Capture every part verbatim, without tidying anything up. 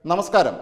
നമസ്കാരം.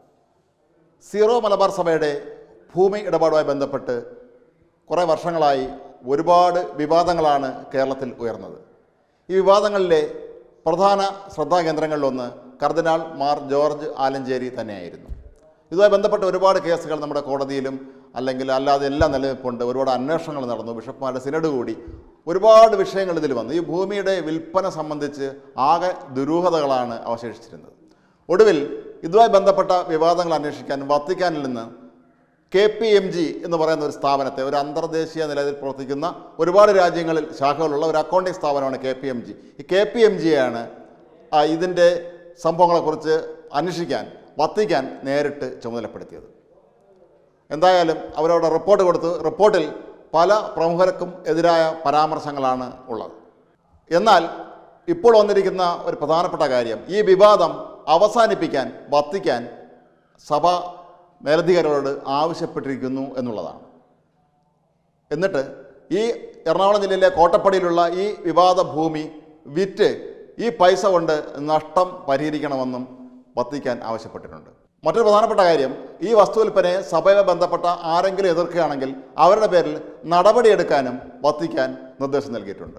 സീറോ മലബാർ സഭയുടെ ഭൂമി ഇടപാടുമായി ബന്ധപ്പെട്ട് കുറേ വർഷങ്ങളായി ഒരുപാട് വിവാദങ്ങളാണ് കേരളത്തിൽ ഉയർന്നത്. ഈ വിവാദങ്ങളിലെ പ്രധാന ശ്രദ്ധാകേന്ദ്രങ്ങളിലൊന്ന് കർദിനാൾ മാർ ജോർജ് ആലഞ്ചേരി തന്നെയായിരുന്നു. ഇതുമായി ബന്ധപ്പെട്ട ഒരുപാട് കേസുകൾ നമ്മുടെ കോടതിയിലും അല്ലെങ്കിൽ അല്ലാതെ എല്ലാം നിലനിൽപ്പുണ്ട്. ഒരുപാട് അന്വേഷണങ്ങൾ നടന്നു. ബിഷപ്പ്മാരുടെ സിനഡ് കൂടി ഒരുപാട് വിഷയങ്ങൾ ഇതിൽ വന്നു. ഈ ഭൂമിയുടെ വിൽപ്പന സംബന്ധിച്ച് ആകെ ദുരൂഹതകളാണ് അവശേഷിച്ചിരുന്നത്. ഒടുവിൽ ഇതുമായി ബന്ധപ്പെട്ട വിവാദങ്ങൾ അന്വേഷിക്കാൻ വത്തിക്കാനിൽ നിന്ന് കെ പി എം ജി എന്ന് പറയുന്ന ഒരു സ്ഥാപനത്തെ, ഒരു അന്തർദേശീയ നിലയിൽ പ്രവർത്തിക്കുന്ന ഒരുപാട് രാജ്യങ്ങളിൽ ശാഖകളുള്ള ഒരു അക്കൗണ്ടിംഗ് സ്ഥാപനമാണ് കെ പി എം ജി. ഈ കെ പി എം ജിയാണ് ഇതിൻ്റെ സംഭവങ്ങളെക്കുറിച്ച് അന്വേഷിക്കാൻ വത്തിക്കാൻ നേരിട്ട് ചുമതലപ്പെടുത്തിയത്. എന്തായാലും അവരവിടെ റിപ്പോർട്ട് കൊടുത്തു. റിപ്പോർട്ടിൽ പല പ്രമുഖർക്കും എതിരായ പരാമർശങ്ങളാണ് ഉള്ളത്. എന്നാൽ ഇപ്പോൾ വന്നിരിക്കുന്ന ഒരു പ്രധാനപ്പെട്ട കാര്യം, ഈ വിവാദം അവസാനിപ്പിക്കാൻ വത്തിക്കാൻ സഭ മേലധികാരികളോട് ആവശ്യപ്പെട്ടിരിക്കുന്നു എന്നുള്ളതാണ്. എന്നിട്ട് ഈ എറണാകുളം ജില്ലയിലെ കോട്ടപ്പടിയിലുള്ള ഈ വിവാദ ഭൂമി വിറ്റ് ഈ പൈസ കൊണ്ട് നഷ്ടം പരിഹരിക്കണമെന്നും വത്തിക്കാൻ ആവശ്യപ്പെട്ടിട്ടുണ്ട്. മറ്റൊരു പ്രധാനപ്പെട്ട കാര്യം, ഈ വസ്തു വിൽപ്പനയെ സഭയുമായി ബന്ധപ്പെട്ട ആരെങ്കിലും എതിർക്കുകയാണെങ്കിൽ അവരുടെ പേരിൽ നടപടിയെടുക്കാനും വത്തിക്കാൻ നിർദ്ദേശം നൽകിയിട്ടുണ്ട്.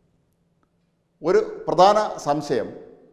ഒരു പ്രധാന സംശയം,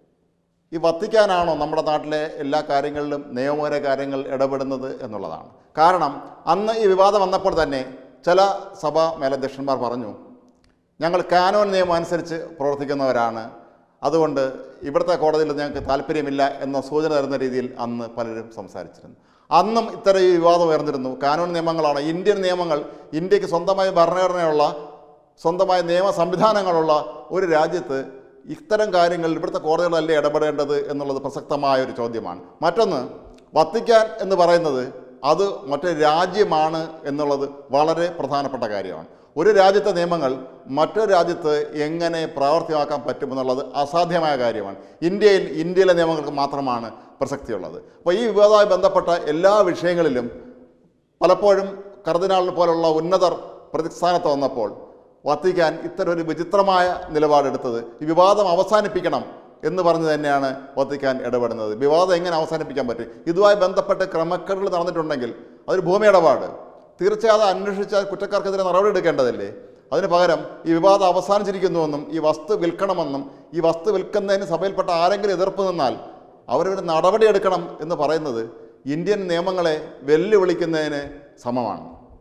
ഈ വത്തിക്കാനാണോ നമ്മുടെ നാട്ടിലെ എല്ലാ കാര്യങ്ങളിലും നിയമപര കാര്യങ്ങൾ ഇടപെടുന്നത് എന്നുള്ളതാണ്. കാരണം അന്ന് ഈ വിവാദം വന്നപ്പോൾ തന്നെ ചില സഭാ മേലധ്യക്ഷന്മാർ പറഞ്ഞു, ഞങ്ങൾ കാനോൻ നിയമം അനുസരിച്ച് പ്രവർത്തിക്കുന്നവരാണ്, അതുകൊണ്ട് ഇവിടുത്തെ കോടതിയിൽ ഞങ്ങൾക്ക് താല്പര്യമില്ല എന്ന സൂചന തരുന്ന രീതിയിൽ അന്ന് പലരും സംസാരിച്ചിരുന്നു. അന്നും ഇത്തരം ഈ വിവാദം ഉയർന്നിരുന്നു. കാനോൻ നിയമങ്ങളാണ്, ഇന്ത്യൻ നിയമങ്ങൾ, ഇന്ത്യക്ക് സ്വന്തമായ ഭരണഘടനയുള്ള സ്വന്തമായ നിയമ സംവിധാനങ്ങളുള്ള ഒരു രാജ്യത്ത് ഇത്തരം കാര്യങ്ങളിൽ ഇവിടുത്തെ കോടതികളല്ലേ ഇടപെടേണ്ടത് എന്നുള്ളത് പ്രസക്തമായ ഒരു ചോദ്യമാണ്. മറ്റൊന്ന്, വത്തിക്കാൻ എന്ന് പറയുന്നത് അത് മറ്റൊരു രാജ്യമാണ് എന്നുള്ളത് വളരെ പ്രധാനപ്പെട്ട കാര്യമാണ്. ഒരു രാജ്യത്തെ നിയമങ്ങൾ മറ്റൊരു രാജ്യത്ത് എങ്ങനെ പ്രാവർത്തികമാക്കാൻ പറ്റുമെന്നുള്ളത് അസാധ്യമായ കാര്യമാണ്. ഇന്ത്യയിൽ ഇന്ത്യയിലെ നിയമങ്ങൾക്ക് മാത്രമാണ് പ്രസക്തിയുള്ളത്. അപ്പോൾ ഈ വിവാദവുമായി ബന്ധപ്പെട്ട എല്ലാ വിഷയങ്ങളിലും പലപ്പോഴും കർദിനാളിനെ പോലുള്ള ഉന്നതർ പ്രതിസ്ഥാനത്ത് വന്നപ്പോൾ വത്തിക്കാൻ ഇത്തരം ഒരു വിചിത്രമായ നിലപാടെടുത്തത്. ഈ വിവാദം അവസാനിപ്പിക്കണം എന്ന് പറഞ്ഞ് തന്നെയാണ് വത്തിക്കാൻ ഇടപെടുന്നത്. വിവാദം എങ്ങനെ അവസാനിപ്പിക്കാൻ പറ്റും? ഇതുമായി ബന്ധപ്പെട്ട് ക്രമക്കേടുകൾ നടന്നിട്ടുണ്ടെങ്കിൽ അതൊരു ഭൂമി ഇടപാട്, തീർച്ചയായും അന്വേഷിച്ചാൽ കുറ്റക്കാർക്കെതിരെ നടപടി എടുക്കേണ്ടതല്ലേ? അതിന് പകരം ഈ വിവാദം അവസാനിച്ചിരിക്കുന്നുവെന്നും ഈ വസ്തു വിൽക്കണമെന്നും ഈ വസ്തു വിൽക്കുന്നതിന് സഭയിൽപ്പെട്ട ആരെങ്കിലും എതിർപ്പ് നിന്നാൽ അവരൊരു നടപടിയെടുക്കണം എന്ന് പറയുന്നത് ഇന്ത്യൻ നിയമങ്ങളെ വെല്ലുവിളിക്കുന്നതിന് സമമാണ്.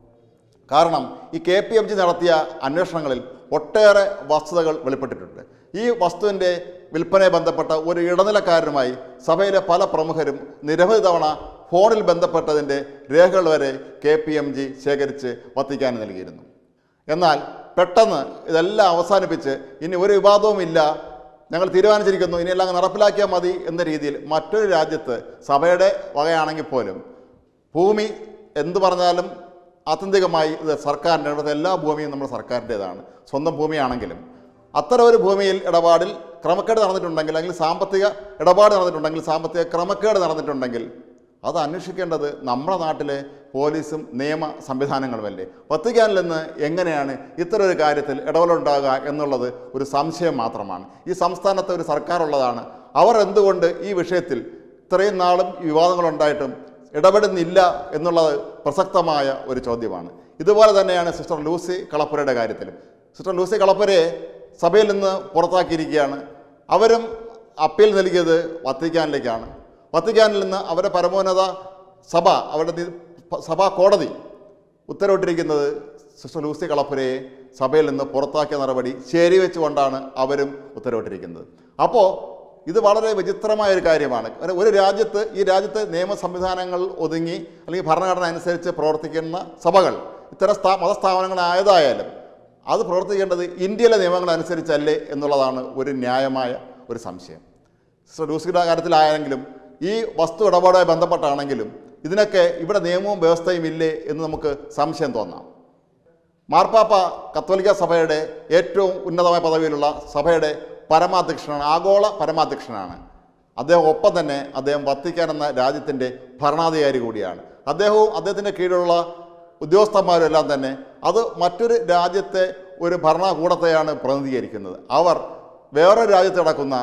കാരണം ഈ കെ പി എം ജി നടത്തിയ അന്വേഷണങ്ങളിൽ ഒട്ടേറെ വസ്തുതകൾ വെളിപ്പെട്ടിട്ടുണ്ട്. ഈ വസ്തുവിൻ്റെ വിൽപ്പനയെ ബന്ധപ്പെട്ട ഒരു ഇടനിലക്കാരനുമായി സഭയിലെ പല പ്രമുഖരും നിരവധി തവണ ഫോണിൽ ബന്ധപ്പെട്ടതിൻ്റെ രേഖകൾ വരെ കെ പി എം ജി ശേഖരിച്ച് വത്തിക്കാൻ നൽകിയിരുന്നു. എന്നാൽ പെട്ടെന്ന് ഇതെല്ലാം അവസാനിപ്പിച്ച് ഇനി ഒരു വിവാദവും ഇല്ല, ഞങ്ങൾ തീരുമാനിച്ചിരിക്കുന്നു, ഇനിയെല്ലാം നടപ്പിലാക്കിയാൽ മതി എന്ന രീതിയിൽ മറ്റൊരു രാജ്യത്ത് സഭയുടെ വകയാണെങ്കിൽ പോലും ഭൂമി എന്തു പറഞ്ഞാലും ആത്യന്തികമായി ഇത് സർക്കാരിൻ്റെ, ഇവിടുത്തെ എല്ലാ ഭൂമിയും നമ്മുടെ സർക്കാരിൻ്റേതാണ്, സ്വന്തം ഭൂമിയാണെങ്കിലും അത്തരം ഒരു ഭൂമിയിൽ ഇടപാടിൽ ക്രമക്കേട് നടന്നിട്ടുണ്ടെങ്കിൽ, അല്ലെങ്കിൽ സാമ്പത്തിക ഇടപാട് നടന്നിട്ടുണ്ടെങ്കിൽ, സാമ്പത്തിക ക്രമക്കേട് നടന്നിട്ടുണ്ടെങ്കിൽ അത് അന്വേഷിക്കേണ്ടത് നമ്മുടെ നാട്ടിലെ പോലീസും നിയമ സംവിധാനങ്ങളുമല്ലേ? വത്തിക്കാനിൽ നിന്ന് എങ്ങനെയാണ് ഇത്തരം ഒരു കാര്യത്തിൽ ഇടപെടലുണ്ടാകുക എന്നുള്ളത് ഒരു സംശയം മാത്രമാണ്. ഈ സംസ്ഥാനത്തെ ഒരു സർക്കാരുള്ളതാണ്, അവർ എന്തുകൊണ്ട് ഈ വിഷയത്തിൽ ഇത്രയും നാളും വിവാദങ്ങളുണ്ടായിട്ടും ഇടപെടുന്നില്ല എന്നുള്ളത് പ്രസക്തമായ ഒരു ചോദ്യമാണ്. ഇതുപോലെ തന്നെയാണ് സിസ്റ്റർ ലൂസി കളപ്പുരയുടെ കാര്യത്തിലും. സിസ്റ്റർ ലൂസി കളപ്പുരയെ സഭയിൽ നിന്ന് പുറത്താക്കിയിരിക്കുകയാണ്. അവരും അപ്പീൽ നൽകിയത് വത്തിക്കാനിലേക്കാണ്. വത്തിക്കാനിൽ നിന്ന് അവരുടെ പരമോന്നത സഭ, അവരുടെ സഭാ കോടതി ഉത്തരവിട്ടിരിക്കുന്നത് സിസ്റ്റർ ലൂസി കളപ്പുരയെ സഭയിൽ നിന്ന് പുറത്താക്കിയ നടപടി ശരിവെച്ചുകൊണ്ടാണ് അവരും ഉത്തരവിട്ടിരിക്കുന്നത്. അപ്പോൾ ഇത് വളരെ വിചിത്രമായ ഒരു കാര്യമാണ്. ഒരു രാജ്യത്ത്, ഈ രാജ്യത്തെ നിയമ സംവിധാനങ്ങൾ ഒതുങ്ങി അല്ലെങ്കിൽ ഭരണഘടന അനുസരിച്ച് പ്രവർത്തിക്കുന്ന സഭകൾ, ഇത്തരം സ്ഥാ മതസ്ഥാപനങ്ങളായതായാലും അത് പ്രവർത്തിക്കേണ്ടത് ഇന്ത്യയിലെ നിയമങ്ങൾ അനുസരിച്ചല്ലേ എന്നുള്ളതാണ് ഒരു ന്യായമായ ഒരു സംശയം. സിസ്റ്റർ ലൂസിയുടെ കാര്യത്തിലായെങ്കിലും ഈ വസ്തു ഇടപാടുമായി ബന്ധപ്പെട്ടാണെങ്കിലും ഇതിനൊക്കെ ഇവിടെ നിയമവും വ്യവസ്ഥയും ഇല്ലേ എന്ന് നമുക്ക് സംശയം തോന്നാം. മാർപ്പാപ്പ കത്തോലിക്ക സഭയുടെ ഏറ്റവും ഉന്നതമായ പദവിയിലുള്ള സഭയുടെ പരമാധ്യക്ഷനാണ്, ആഗോള പരമാധ്യക്ഷനാണ് അദ്ദേഹം. ഒപ്പം തന്നെ അദ്ദേഹം വത്തിക്കാൻ എന്ന രാജ്യത്തിൻ്റെ ഭരണാധികാരി കൂടിയാണ്. അദ്ദേഹവും അദ്ദേഹത്തിൻ്റെ കീഴിലുള്ള ഉദ്യോഗസ്ഥന്മാരും എല്ലാം തന്നെ അത് മറ്റൊരു രാജ്യത്തെ ഒരു ഭരണകൂടത്തെയാണ് പ്രതിനിധീകരിക്കുന്നത്. അവർ വേറൊരു രാജ്യത്ത് നടക്കുന്ന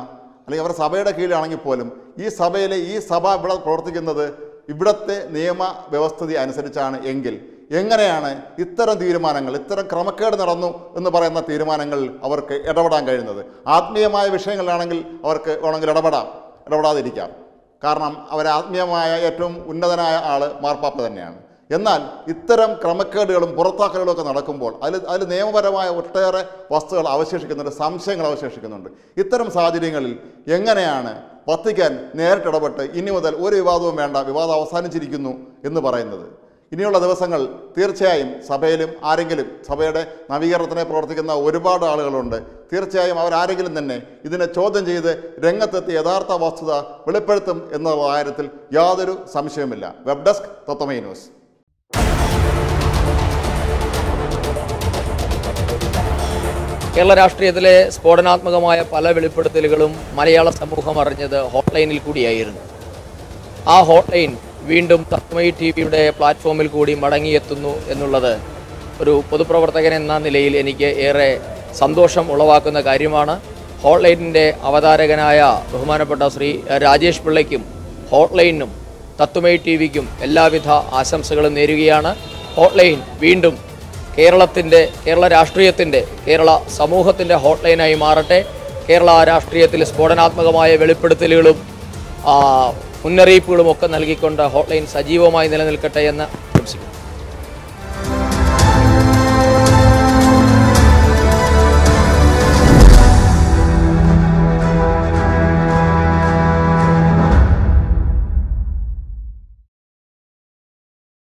അല്ലെങ്കിൽ അവരുടെ സഭയുടെ കീഴിലാണെങ്കിൽ പോലും ഈ സഭയിലെ ഈ സഭ ഇവിടെ പ്രവർത്തിക്കുന്നത് ഇവിടുത്തെ നിയമ വ്യവസ്ഥിതി അനുസരിച്ചാണ് എങ്കിൽ എങ്ങനെയാണ് ഇത്തരം തീരുമാനങ്ങൾ, ഇത്തരം ക്രമക്കേട് നടന്നു എന്ന് പറയുന്ന തീരുമാനങ്ങളിൽ അവർക്ക് ഇടപെടാൻ കഴിയുന്നത്? ആത്മീയമായ വിഷയങ്ങളിലാണെങ്കിൽ അവർക്ക് വേണമെങ്കിൽ ഇടപെടാം, ഇടപെടാതിരിക്കാം. കാരണം അവർ ആത്മീയമായ ഏറ്റവും ഉന്നതനായ ആൾ മാർപ്പാപ്പ തന്നെയാണ്. എന്നാൽ ഇത്തരം ക്രമക്കേടുകളും പുറത്താക്കലുകളും ഒക്കെ നടക്കുമ്പോൾ അതിൽ അതിൽ നിയമപരമായ ഒട്ടേറെ വസ്തുക്കൾ അവശേഷിക്കുന്നുണ്ട്, സംശയങ്ങൾ അവശേഷിക്കുന്നുണ്ട്. ഇത്തരം സാഹചര്യങ്ങളിൽ എങ്ങനെയാണ് വത്തിക്കാൻ നേരിട്ടിടപെട്ട് ഇനി മുതൽ ഒരു വിവാദവും വേണ്ട, വിവാദം അവസാനിച്ചിരിക്കുന്നു എന്ന് പറയുന്നത്? ഇനിയുള്ള ദിവസങ്ങൾ തീർച്ചയായും സഭയിലും ആരെങ്കിലും, സഭയുടെ നവീകരണത്തിനായി പ്രവർത്തിക്കുന്ന ഒരുപാട് ആളുകളുണ്ട്, തീർച്ചയായും അവരാരെങ്കിലും തന്നെ ഇതിനെ ചോദ്യം ചെയ്ത് രംഗത്തെത്തി യഥാർത്ഥ വസ്തുത വെളിപ്പെടുത്തും എന്ന കാര്യത്തിൽ യാതൊരു സംശയവുമില്ല. Web desk Tatwamayi news. Kerala രാഷ്ട്രീയത്തിലെ സ്ഫോടനാത്മകമായ പല വെളിപ്പെടുത്തലുകളും മലയാള സമൂഹം അറിഞ്ഞത് ഹോട്ട്ലൈനിൽ കൂടിയായിരുന്നു. ആ ഹോട്ട്ലൈൻ വീണ്ടും തത്വമയി ടി വിയുടെ പ്ലാറ്റ്ഫോമിൽ കൂടി മടങ്ങിയെത്തുന്നു എന്നുള്ളത് ഒരു പൊതുപ്രവർത്തകൻ എന്ന നിലയിൽ എനിക്ക് ഏറെ സന്തോഷം ഉളവാക്കുന്ന കാര്യമാണ്. ഹോട്ട്ലൈനിൻ്റെ അവതാരകനായ ബഹുമാനപ്പെട്ട ശ്രീ രാജേഷ് പിള്ളയ്ക്കും ഹോട്ട്ലൈനും തത്വമയി ടി വിക്കും എല്ലാവിധ ആശംസകളും നേരുകയാണ്. ഹോട്ട്ലൈൻ വീണ്ടും കേരളത്തിൻ്റെ, കേരള രാഷ്ട്രീയത്തിൻ്റെ, കേരള സമൂഹത്തിൻ്റെ ഹോട്ട്ലൈനായി മാറട്ടെ. കേരള രാഷ്ട്രീയത്തിൽ സ്ഫോടനാത്മകമായ വെളിപ്പെടുത്തലുകളും മുന്നറിയിപ്പുകളും ഒക്കെ നൽകിക്കൊണ്ട് ഹോട്ട്ലൈൻ സജീവമായി നിലനിൽക്കട്ടെ എന്ന്